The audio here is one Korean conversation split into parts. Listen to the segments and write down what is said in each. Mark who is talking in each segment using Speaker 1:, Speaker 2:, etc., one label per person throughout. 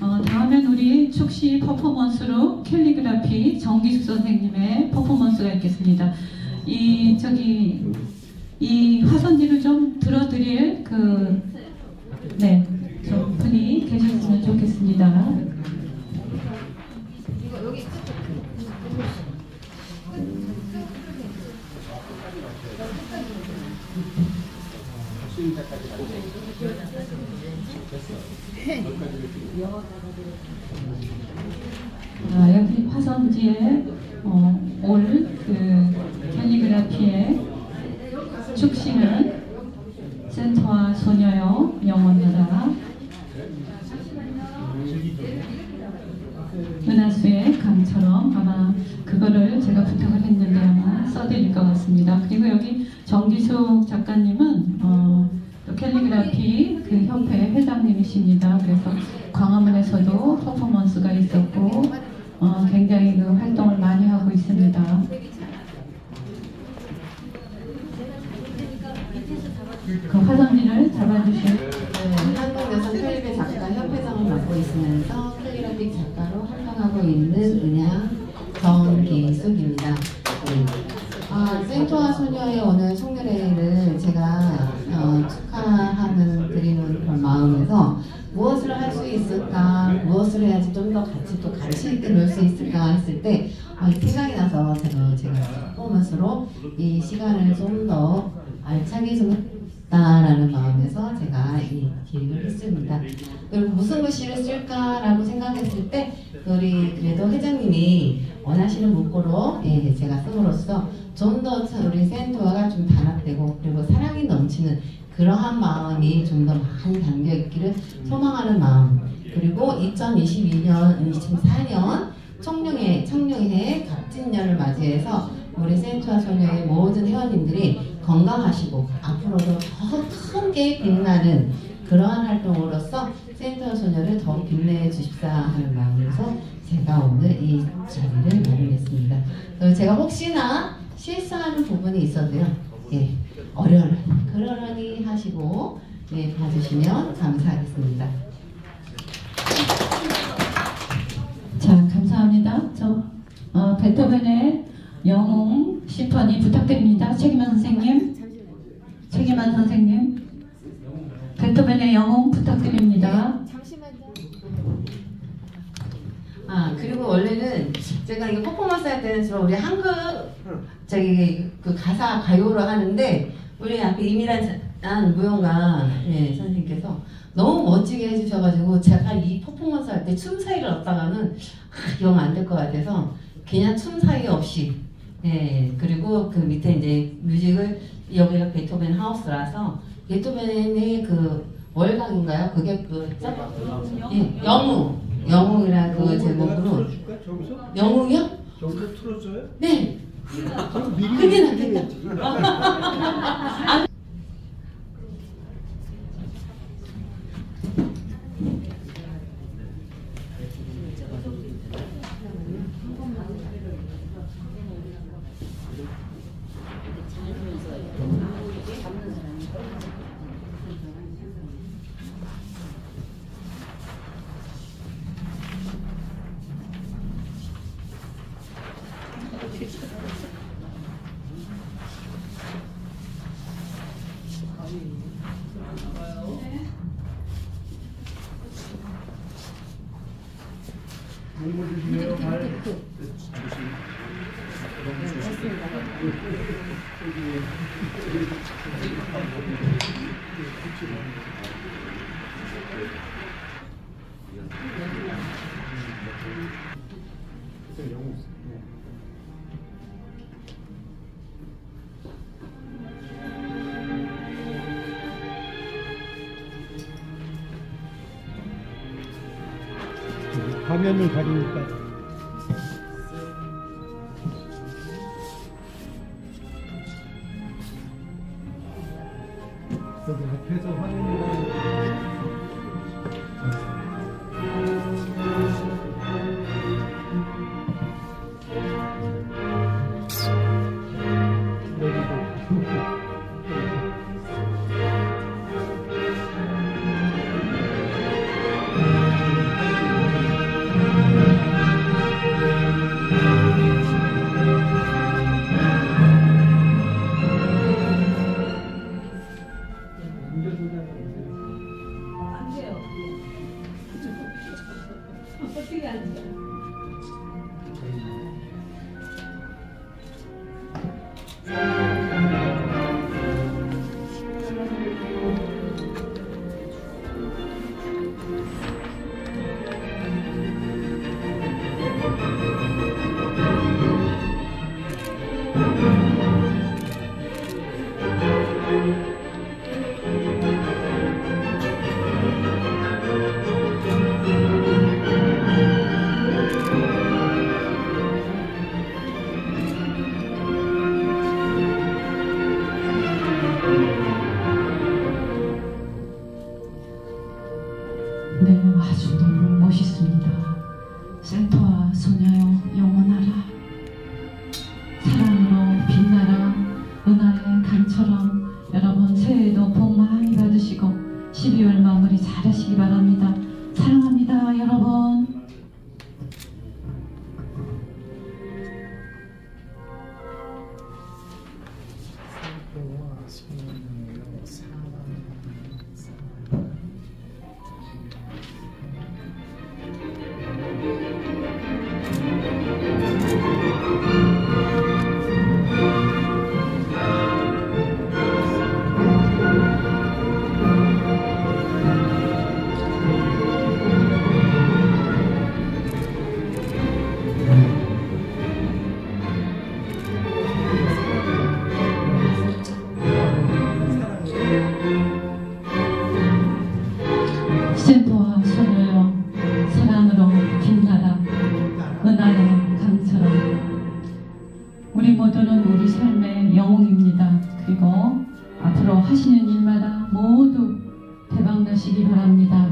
Speaker 1: 다음엔 우리 축시 퍼포먼스로 캘리그라피 정기수 선생님의 퍼포먼스가 있겠습니다. 이 화선지를 좀 들어드릴 좀 분이 계셨으면 좋겠습니다. 여기 화선지에 올 캘리그라피의 축시는 센터와 소녀요 영원하라, 은하수의 강처럼, 아마 그거를 제가 부탁을 했는데 아마 써드릴 것 같습니다. 그리고 여기 정기숙 작가님은 또 캘리그라피 그 협회 회장님이십니다. 그래서 광화문에서도 퍼포먼스가 있었고 굉장히 그 활동을 많이 하고 있습니다. 그 화선지를 잡아주실
Speaker 2: 한국여성클리그라피 작가 협회장을 맡고 있으면서 캘리그라피 작가로 활동하고 있는 은양 정기숙입니다. 센터와 소녀의 오늘 송년회를 제가 드리는 그런 마음에서 무엇을 할 수 있을까, 무엇을 해야지 좀 더 같이 있게 놀 수 있을까 했을 때 생각이 나서 제가 퍼포먼스로 이 시간을 좀 더 알차게 좀 했다라는 마음에서 제가 이 기획을 했습니다. 그리고 무슨 글씨를 쓸까라고 생각했을 때 우리 그래도 회장님이 원하시는 문구로 제가 씀으로써 좀 더 우리 센터가 좀 단합되고 그리고 사랑이 넘치는 그러한 마음이 좀 더 많이 담겨있기를 소망하는 마음, 그리고 2022년, 2024년 청룡회 갑진년을 맞이해서 우리 센터와 소녀의 모든 회원님들이 건강하시고 앞으로도 더 크게 빛나는 그러한 활동으로서 센터와 소녀를 더 빛내 주십사 하는 마음에서 제가 오늘 이 자리를 마련했습니다. 제가 혹시나 실수하는 부분이 있어도요, 그러려니 하시고 봐주시면 감사하겠습니다.
Speaker 1: 자, 감사합니다. 베토벤의 영웅 심포니 부탁드립니다. 책임한 선생님, 베토벤의 영웅 부탁드립니다.
Speaker 2: 그리고 원래는 제가 이거 퍼포먼스 할 때는 주로 우리 한국 그 가사 가요로 하는데 우리 앞에 이미란 무용가 선생님께서 너무 멋지게 해주셔가지고 제가 이 퍼포먼스 할 때 춤 사이를 얻다가는 영 안 될 것 같아서 그냥 춤 사이 없이 그리고 그 밑에 이제 뮤직을 여기가 베토벤 하우스라서 베토벤의 그 월강인가요? 그게 영웅이라는 그 제목으로. 영웅이요?
Speaker 3: 여기서 틀어줘요?
Speaker 2: 네. 그게 낫겠다.
Speaker 3: 공부 주시네요. 화면을 가리니까 여기 앞에서 화면이 여기도
Speaker 1: 네, 아주 너무 멋있습니다. 센터와 소녀여 영원하라. 사랑으로 빛나라. 은하의 강처럼. 여러분 새해에도 복 많이 받으시고 12월 마무리 잘 하시기 바랍니다. 사랑합니다, 여러분. 센터와 소녀여 사랑으로 빛나라. 은하의 강처럼. 우리 모두는 우리 삶의 영웅입니다. 그리고 앞으로 하시는 일마다 모두 대박 나시기 바랍니다.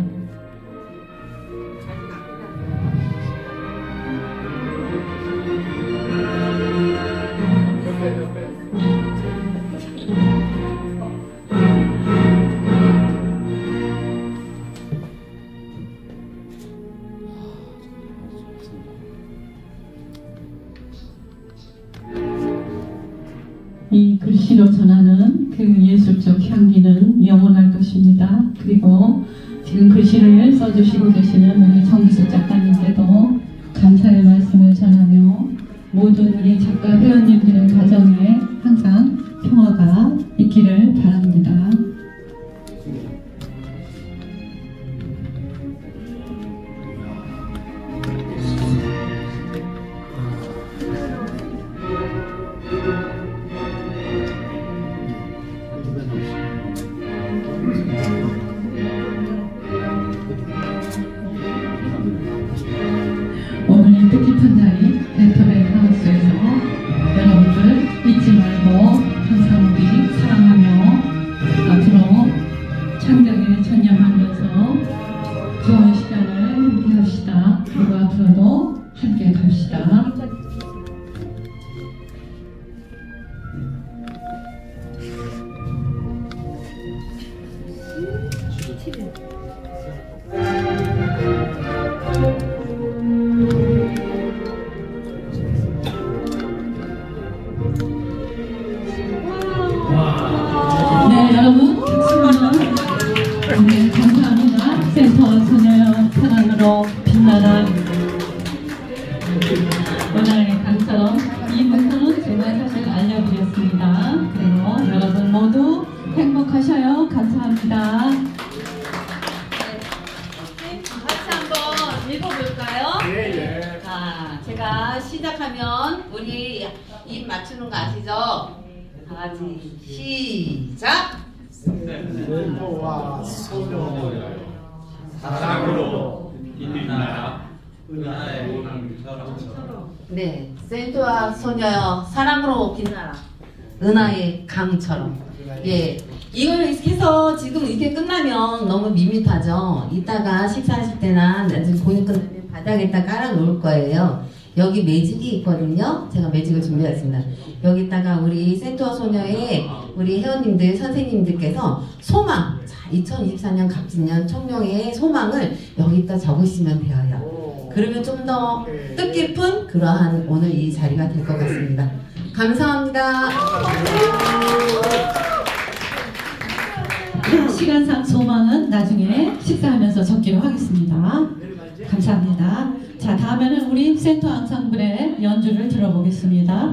Speaker 1: 이 글씨로 전하는 그 예술적 향기는 영원할 것입니다. 그리고 지금 글씨를 써주시고 계시는 우리 정기숙 작가님께도 감사의 말씀을 전하며 모든 우리 작가 회원님들의 가정에 항상 평화가 있기를 바랍니다. 오늘 이 뜻깊은 자리 벤터베이 하우스에서 여러분들 잊지 말고 항상 우리 사랑하며 앞으로 창작에 전념하면서 좋은 시간을 함께 합시다. 그리고 앞으로도 함께 갑시다. 네, 여러분 박수는 네, 감사합니다. 센터 소녀여 사랑으로 빛나라. 은하의 강처럼 이 문서는 제가 사실 알려드렸습니다. 그리고 여러분 모두 행복하셔요. 감사합니다.
Speaker 4: 같이 한번 읽어볼까요?
Speaker 3: 예.
Speaker 4: 자, 제가 시작하면 우리 입 맞추는 거 아시죠? 다 같이 시작!
Speaker 3: 센터와 소녀여 사랑으로 빛나라. 은하의 강처럼.
Speaker 4: 네, 센터와 소녀여 사랑으로 빛나라. 은하의 강처럼. 예, 이걸 해서 지금 이렇게 끝나면 너무 밋밋하죠. 이따가 식사하실 때나 나중에 공연 끝나면 바닥에다 깔아 놓을 거예요. 여기 매직이 있거든요. 제가 매직을 준비했습니다. 여기다가 우리 센터 소녀의 우리 회원님들, 선생님들께서 소망, 자, 2024년 갑진년 청룡의 소망을 여기다 적으시면 돼요. 그러면 좀 더 뜻깊은 그러한 오늘 이 자리가 될 것 같습니다. 감사합니다.
Speaker 1: 시간상 소망은 나중에 식사하면서 적기로 하겠습니다. 감사합니다. 다음에는 우리 센터 앙상블의 연주를 들어보겠습니다.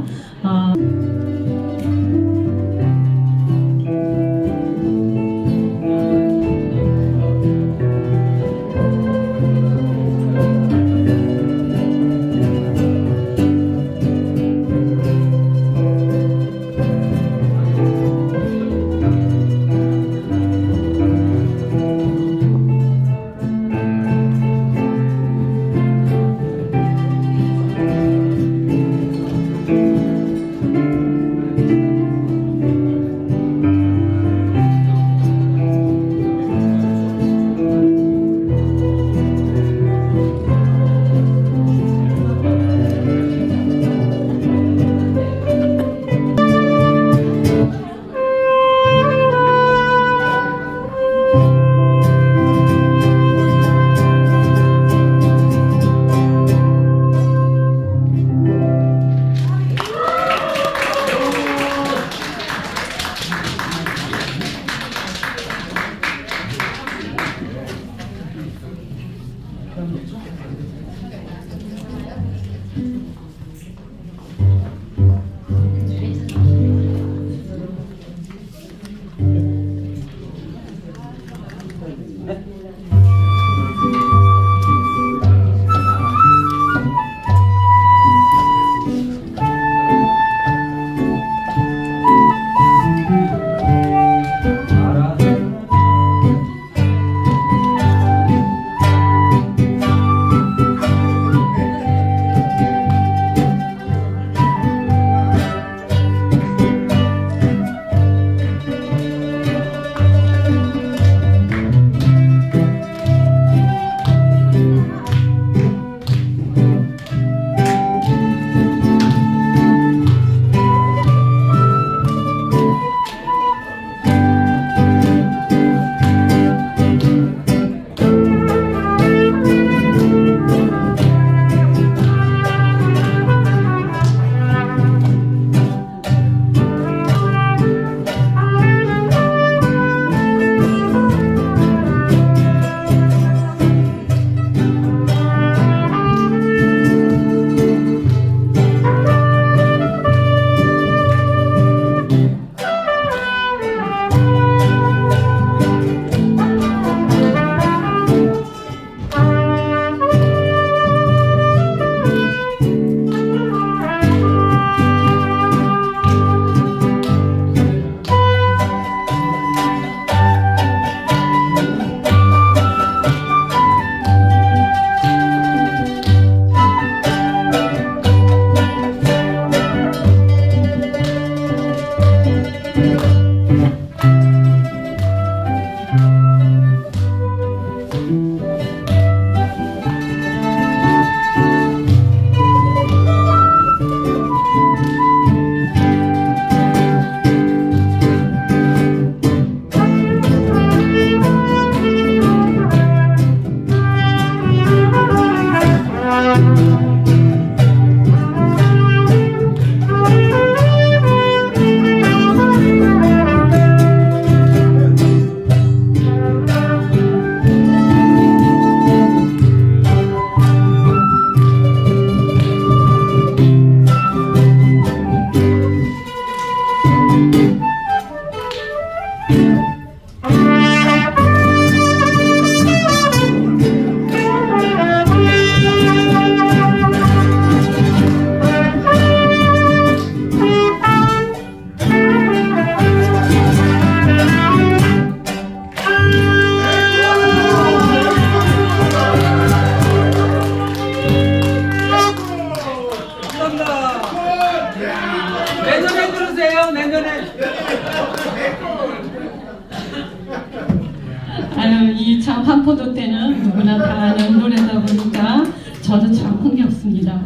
Speaker 1: 이 참 한포도 때는 누구나 다 아는 노래다 보니까 저도 참 흥겹습니다.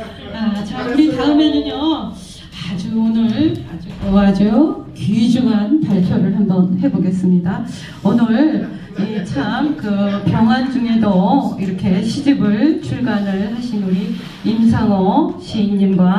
Speaker 1: 자, 우리 다음에는요, 오늘 아주 귀중한 발표를 한번 해보겠습니다. 오늘 참 그 병환 중에도 이렇게 시집을 출간을 하신 우리 임상호 시인님과